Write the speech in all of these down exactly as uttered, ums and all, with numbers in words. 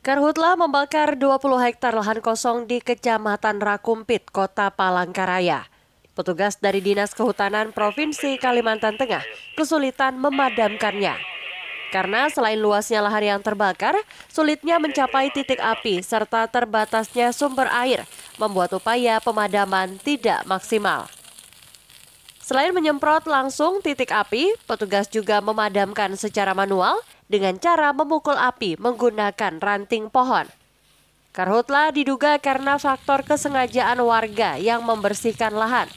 Karhutla membakar dua puluh hektar lahan kosong di Kecamatan Rakumpit, Kota Palangkaraya. Petugas dari Dinas Kehutanan Provinsi Kalimantan Tengah kesulitan memadamkannya. Karena selain luasnya lahan yang terbakar, sulitnya mencapai titik api serta terbatasnya sumber air membuat upaya pemadaman tidak maksimal. Selain menyemprot langsung titik api, petugas juga memadamkan secara manual dengan cara memukul api menggunakan ranting pohon. Karhutla diduga karena faktor kesengajaan warga yang membersihkan lahan.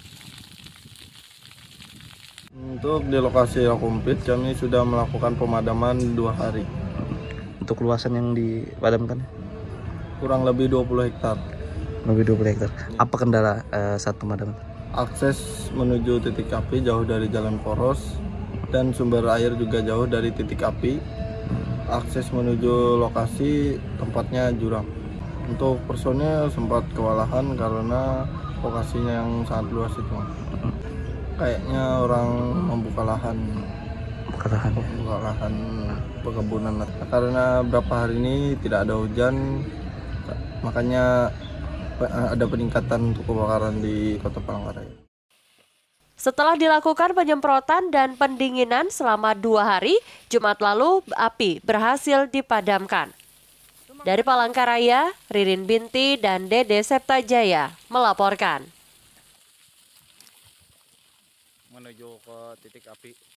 Untuk di lokasi Rakumpit, kami sudah melakukan pemadaman dua hari. Untuk luasan yang dipadamkan? Kurang lebih dua puluh hektar. Lebih dua puluh hektar. Apa kendala uh, saat pemadaman? Akses menuju titik api jauh dari jalan poros dan sumber air juga jauh dari titik api. Akses menuju lokasi tempatnya jurang. Untuk personil sempat kewalahan karena lokasinya yang sangat luas itu. Kayaknya orang membuka lahan, Buka lahan, ya? membuka lahan perkebunan. Karena berapa hari ini tidak ada hujan, makanya ada peningkatan untuk kebakaran di Kota Palangkaraya. Setelah dilakukan penyemprotan dan pendinginan selama dua hari, Jumat lalu api berhasil dipadamkan. Dari Palangkaraya, Ririn Binti dan Dede Septajaya melaporkan. Menuju ke titik api.